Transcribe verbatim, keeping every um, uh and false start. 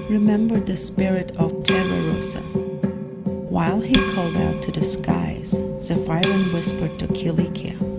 remembered the spirit of Terra Rosa. While he called out to the skies, Zephyrin whispered to Kilikia,